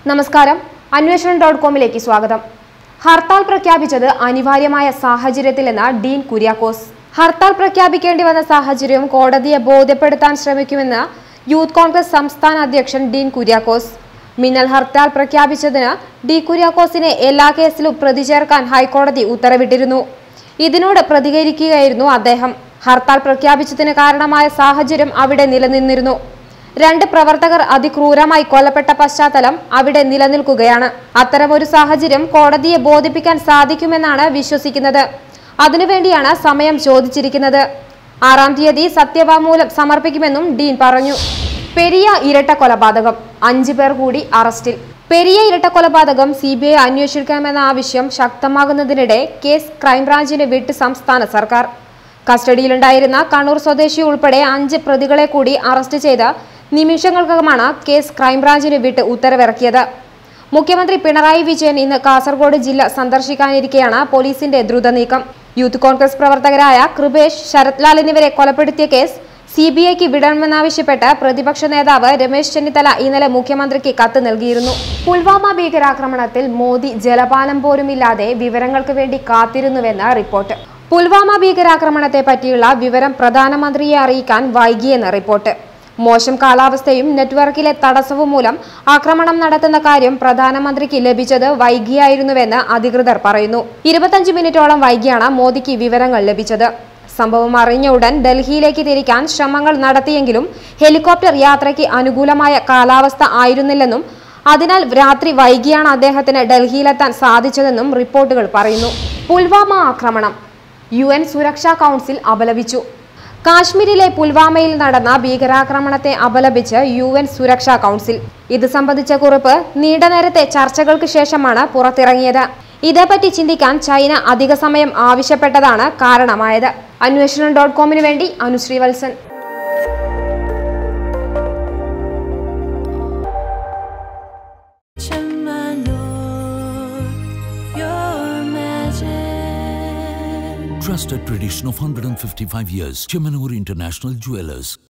നമസ്കാരം അന്വേഷണം.കോമിലേക്ക് സ്വാഗതം. ഹർത്താൽ പ്രഖ്യാപിച്ചത് അനിവാര്യമായ സാഹചര്യത്തിലെന്ന ഡീൻ കുര്യാക്കോസ്. ഹർത്താൽ പ്രഖ്യാപിക്കേണ്ടി വന്ന സാഹചര്യം കോടതിയെ ബോധ്യപ്പെടുത്താൻ ശ്രമിക്കുമെന്ന് യൂത്ത് കോൺഗ്രസ് സംസ്ഥാന അധ്യക്ഷൻ ഡീൻ കുര്യാക്കോസ്. മിന്നൽ ഹർത്താൽ പ്രഖ്യാപിച്ചതിന് ഡി കുര്യാക്കോസിനെ എല്ലാ കേസിലും പ്രതി ചേർക്കാൻ ഹൈക്കോടതി ഉത്തരവിട്ടിരുന്നു. ഇതിനോട് പ്രതികരിക്കുകയായിരുന്നു അദ്ദേഹം. ഹർത്താൽ പ്രഖ്യാപിച്ചതിന് കാരണമായ സാഹചര്യം അവിടെ നിലനിന്നിരുന്നു. 2 പ്രവർത്തകർ അതിക്രൂരമായി കൊല്ലപ്പെട്ട പശ്ചാത്തലം അവിടെ നിലനിൽക്കുകയാണ്. അത്തരമൊരു സാഹചര്യം കോടതിയെ ബോധിപ്പിക്കാൻ സാധിക്കുമെന്നാണ് വിശ്വസിക്കുന്നത്. അതിനുവേണ്ടിയാണ് സമയം ചോദിച്ചിരിക്കുന്നത്. 6-ാം തീയതി സത്യവാങ്മൂലം സമർപ്പിക്കുമെന്നും ഡീൻ പറഞ്ഞു. പെരിയ ഇരട്ട കൊലപാതകം 5 പേർ കൂടി അറസ്റ്റിൽ. പെരിയ ഇരട്ട കൊലപാതകം CBI അന്വേഷിക്കണമെന്ന ആവശ്യം ശക്തമാകുന്നതിനിടെ കേസ് ക്രൈംബ്രാഞ്ചിന് വിട്ട് സംസ്ഥാന സർക്കാർ. കസ്റ്റഡിയിലുണ്ടായിരുന്ന കണ്ണൂർ സ്വദേശി ഉൾപ്പെടെ 5 പ്രതികളെ കൂടി അറസ്റ്റ് ചെയ്ത നിമിഷങ്ങൾക്കകമാണ് കേസ് ക്രൈംബ്രാഞ്ചിന് വിട്ട് ഉത്തരവിറക്കിയത്. മുഖ്യമന്ത്രി പിണറായി വിജയൻ ഇന്ന് കാസർഗോഡ് ജില്ല സന്ദർശിക്കാനിരിക്കെയാണ് പോലീസിന്റെ ദ്രുത നീക്കം. യൂത്ത് കോൺഗ്രസ് പ്രവർത്തകരായ കൃപേഷ്, ശരത് ലാൽ എന്നിവരെ കൊലപ്പെടുത്തിയ കേസ് CBIക്ക് വിടണമെന്നാവശ്യപ്പെട്ട് പ്രതിപക്ഷ നേതാവ് രമേശ് ചെന്നിത്തല ഇന്നലെ മുഖ്യമന്ത്രിക്ക് കത്ത് നൽകിയിരുന്നു. പുൽവാമ ഭീകരാക്രമണത്തിൽ മോദി ജലപാനം പോലുമില്ലാതെ വിവരങ്ങൾക്ക് വേണ്ടി കാത്തിരുന്നുവെന്ന് റിപ്പോർട്ട്. പുൽവാമ ഭീകരാക്രമണത്തെ പറ്റിയുള്ള വിവരം പ്രധാനമന്ത്രിയെ അറിയിക്കാൻ വൈകിയെന്ന് റിപ്പോർട്ട്. മോശം കാലാവസ്ഥയും നെറ്റ്വർക്കിലെ തടസ്സവും മൂലം ആക്രമണം നടത്തുന്ന കാര്യം പ്രധാനമന്ത്രിക്ക് ലഭിച്ചത് വൈകിയായിരുന്നുവെന്ന് അധികൃതർ പറയുന്നു. 25 മിനിറ്റോളം വൈകിയാണ് മോദിക്ക് വിവരങ്ങൾ ലഭിച്ചത്. സംഭവം അറിഞ്ഞ ഉടൻ ഡൽഹിയിലേക്ക് തിരിക്കാൻ ശ്രമങ്ങൾ നടത്തിയെങ്കിലും ഹെലികോപ്റ്റർ യാത്രയ്ക്ക് അനുകൂലമായ കാലാവസ്ഥ ആയിരുന്നില്ലെന്നും അതിനാൽ രാത്രി വൈകിയാണ് അദ്ദേഹത്തിന് ഡൽഹിയിലെത്താൻ സാധിച്ചതെന്നും റിപ്പോർട്ടുകൾ പറയുന്നു. പുൽവാമ ആക്രമണം UN സുരക്ഷാ കൗൺസിൽ അപലപിച്ചു. കാശ്മീരിലെ പുൽവാമയിൽ നടന്ന ഭീകരാക്രമണത്തെ അപലപിച്ച് UN സുരക്ഷാ കൗൺസിൽ. ഇത് സംബന്ധിച്ച കുറിപ്പ് നീണ്ട നേരത്തെ ചർച്ചകൾക്ക് ശേഷമാണ് പുറത്തിറങ്ങിയത്. ഇതേപ്പറ്റി ചിന്തിക്കാൻ ചൈന അധിക സമയം ആവശ്യപ്പെട്ടതാണ് കാരണമായത്. അന്വേഷണം.കോമിന് വേണ്ടി Anusree Valsan. Trusted tradition of 155 years. Chemanur International Jewelers.